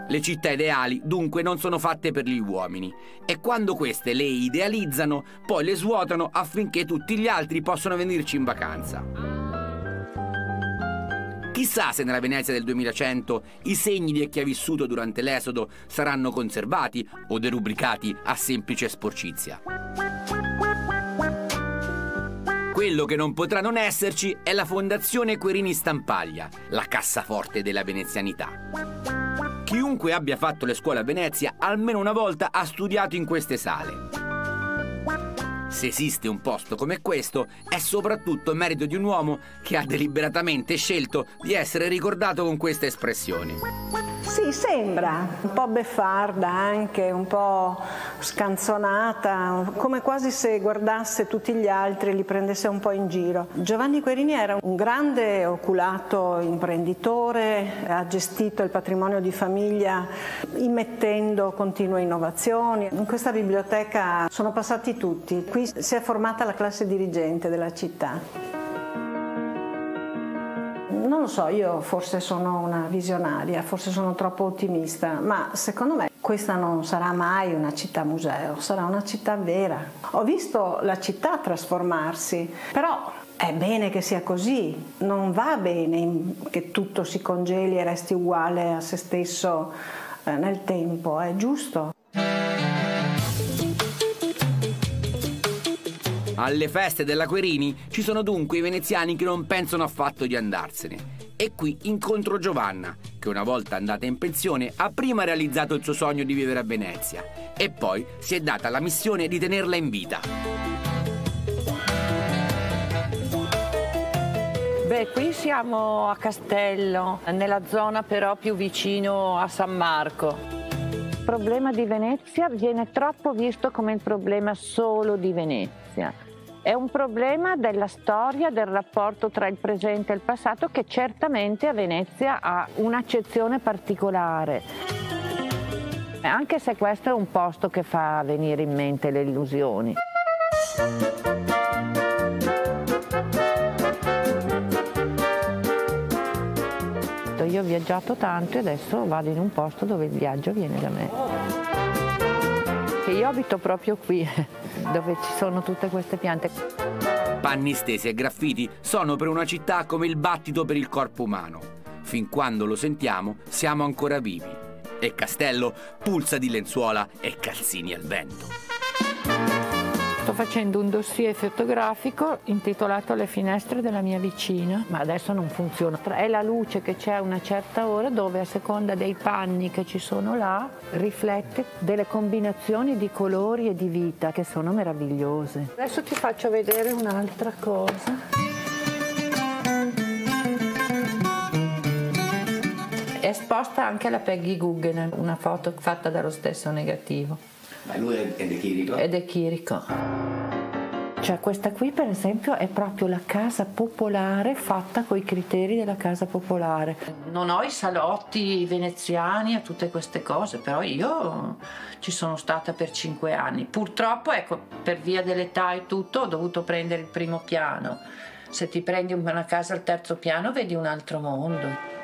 Le città ideali dunque non sono fatte per gli uomini e quando queste le idealizzano poi le svuotano affinché tutti gli altri possano venirci in vacanza. Chissà se nella Venezia del 2100 i segni di chi ha vissuto durante l'Esodo saranno conservati o derubricati a semplice sporcizia. Quello che non potrà non esserci è la Fondazione Querini Stampaglia, la cassaforte della venezianità. Chiunque abbia fatto le scuole a Venezia almeno una volta ha studiato in queste sale. Se esiste un posto come questo è soprattutto merito di un uomo che ha deliberatamente scelto di essere ricordato con questa espressione. Sì, sembra un po' beffarda anche, un po' scanzonata, come quasi se guardasse tutti gli altri e li prendesse un po' in giro. Giovanni Querini era un grande oculato imprenditore, ha gestito il patrimonio di famiglia immettendo continue innovazioni. In questa biblioteca sono passati tutti, qui si è formata la classe dirigente della città. Non lo so, io forse sono una visionaria, forse sono troppo ottimista, ma secondo me questa non sarà mai una città museo, sarà una città vera. Ho visto la città trasformarsi, però è bene che sia così, non va bene che tutto si congeli e resti uguale a se stesso nel tempo, è giusto. Alle feste della Querini ci sono dunque i veneziani che non pensano affatto di andarsene. E qui incontro Giovanna, che una volta andata in pensione ha prima realizzato il suo sogno di vivere a Venezia e poi si è data la missione di tenerla in vita. Beh, qui siamo a Castello, nella zona però più vicino a San Marco. Il problema di Venezia viene troppo visto come il problema solo di Venezia. È un problema della storia, del rapporto tra il presente e il passato che certamente a Venezia ha un'accezione particolare. Anche se questo è un posto che fa venire in mente le illusioni. Io ho viaggiato tanto e adesso vado in un posto dove il viaggio viene da me. Che io abito proprio qui, dove ci sono tutte queste piante. Panni stesi e graffiti sono per una città come il battito per il corpo umano. Fin quando lo sentiamo, siamo ancora vivi. E Castello pulsa di lenzuola e calzini al vento. Sto facendo un dossier fotografico intitolato Le finestre della mia vicina, ma adesso non funziona. È la luce che c'è a una certa ora dove a seconda dei panni che ci sono là riflette delle combinazioni di colori e di vita che sono meravigliose. Adesso ti faccio vedere un'altra cosa. È esposta anche la Peggy Guggenheim, una foto fatta dallo stesso negativo. Ma lui è De Chirico? È De Chirico. Cioè questa qui per esempio è proprio la casa popolare fatta coi criteri della casa popolare. Non ho i salotti veneziani e tutte queste cose, però io ci sono stata per 5 anni. Purtroppo, ecco, per via dell'età e tutto ho dovuto prendere il primo piano. Se ti prendi una casa al terzo piano vedi un altro mondo.